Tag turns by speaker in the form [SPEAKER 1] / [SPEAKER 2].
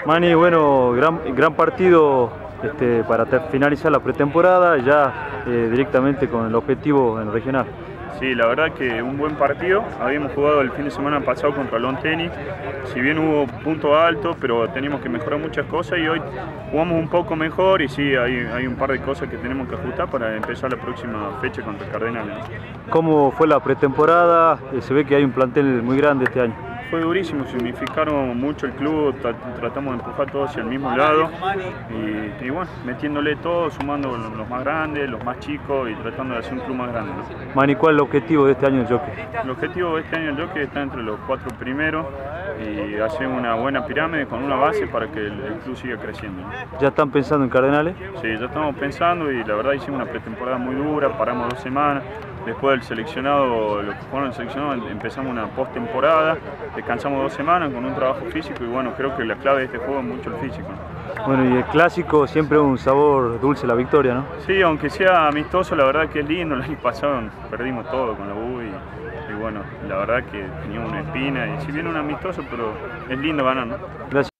[SPEAKER 1] Mani, bueno, gran partido para finalizar la pretemporada, ya directamente con el objetivo en el regional.
[SPEAKER 2] Sí, la verdad que un buen partido. Habíamos jugado el fin de semana pasado contra Long Tennis. Si bien hubo puntos altos, pero teníamos que mejorar muchas cosas y hoy jugamos un poco mejor y sí, hay un par de cosas que tenemos que ajustar para empezar la próxima fecha contra el Cardenal, ¿no?
[SPEAKER 1] ¿Cómo fue la pretemporada? Se ve que hay un plantel muy grande este año.
[SPEAKER 2] Fue durísimo, significaron mucho el club, tratamos de empujar todos hacia el mismo lado y bueno, metiéndole todo, sumando los más grandes, los más chicos y tratando de hacer un club más grande, ¿no?
[SPEAKER 1] Mani, ¿cuál es el objetivo de este año del Jockey?
[SPEAKER 2] El objetivo de este año del Jockey está entre los 4 primeros y hacer una buena pirámide con una base para que el club siga creciendo, ¿no?
[SPEAKER 1] ¿Ya están pensando en Cardenales?
[SPEAKER 2] Sí, ya estamos pensando y la verdad hicimos una pretemporada muy dura, paramos 2 semanas. Después del seleccionado, lo que fueron el seleccionado, empezamos una postemporada, descansamos 2 semanas con un trabajo físico y bueno, creo que la clave de este juego es mucho el físico, ¿no?
[SPEAKER 1] Bueno, y el clásico siempre un sabor dulce la victoria, ¿no?
[SPEAKER 2] Sí, aunque sea amistoso, la verdad que es lindo. El año pasado perdimos todo con la U y bueno, la verdad que teníamos una espina y si bien un amistoso, pero es lindo ganar, ¿no?
[SPEAKER 1] Gracias.